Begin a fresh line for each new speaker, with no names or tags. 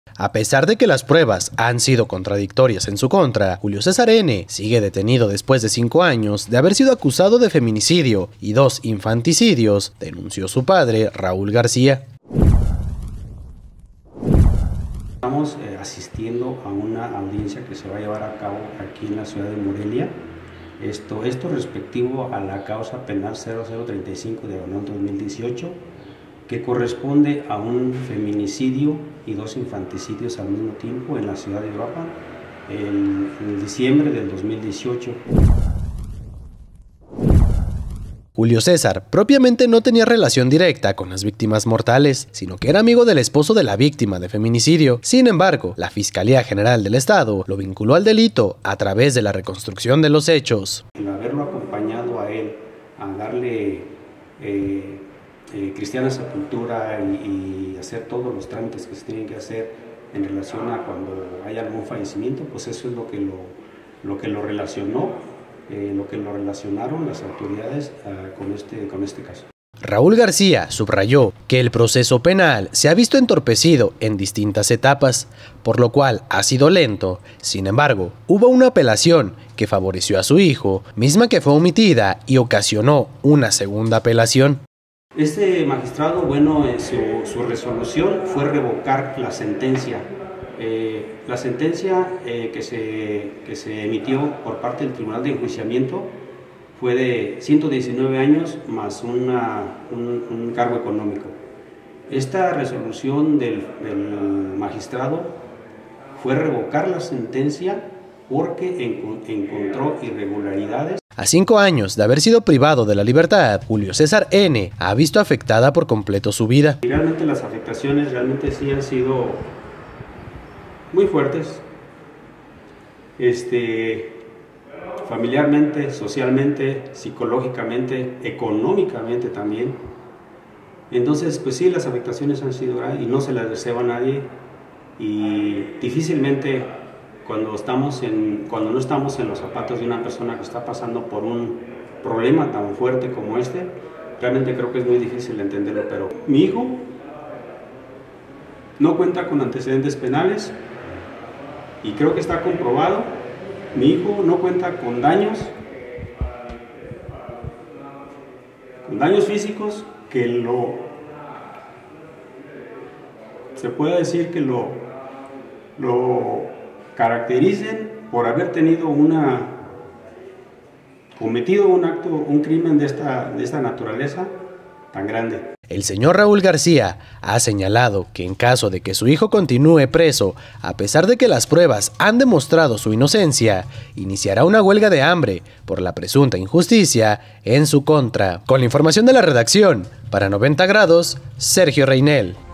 A pesar de que las pruebas han sido contradictorias en su contra, Julio César N. sigue detenido después de 5 años de haber sido acusado de feminicidio y 2 infanticidios, denunció su padre, Raúl García.
Estamos asistiendo a una audiencia que se va a llevar a cabo aquí en la ciudad de Morelia. Esto respectivo a la causa penal 0035/2018, que corresponde a un feminicidio y 2 infanticidios al mismo tiempo en la ciudad de Uruapan en diciembre del 2018.
Julio César propiamente no tenía relación directa con las víctimas mortales, sino que era amigo del esposo de la víctima de feminicidio. Sin embargo, la Fiscalía General del Estado lo vinculó al delito a través de la reconstrucción de los hechos.
El haberlo acompañado a él a darle cristiana sepultura y hacer todos los trámites que se tienen que hacer en relación a cuando hay algún fallecimiento, pues eso es lo que lo relacionó. Lo que lo relacionaron las autoridades con este caso.
Raúl García subrayó que el proceso penal se ha visto entorpecido en distintas etapas, por lo cual ha sido lento. Sin embargo, hubo una apelación que favoreció a su hijo, misma que fue omitida y ocasionó una segunda apelación.
Este magistrado, su resolución fue revocar la sentencia. La sentencia que se emitió por parte del Tribunal de Enjuiciamiento fue de 119 años más un cargo económico. Esta resolución del magistrado fue revocar la sentencia porque encontró irregularidades.
A 5 años de haber sido privado de la libertad, Julio César N. ha visto afectada por completo su vida.
Realmente las afectaciones sí han sido muy fuertes, familiarmente, socialmente, psicológicamente, económicamente también. Entonces, pues sí, las afectaciones han sido grandes y no se las deseo a nadie, y difícilmente cuando no estamos en los zapatos de una persona que está pasando por un problema tan fuerte como este, realmente creo que es muy difícil entenderlo. Pero mi hijo no cuenta con antecedentes penales, y creo que está comprobado. Mi hijo no cuenta con daños físicos que se pueda decir que lo caractericen por haber cometido un crimen de esta naturaleza tan grande.
El señor Raúl García ha señalado que en caso de que su hijo continúe preso, a pesar de que las pruebas han demostrado su inocencia, iniciará una huelga de hambre por la presunta injusticia en su contra. Con la información de la redacción, para 90 grados, Sergio Reinel.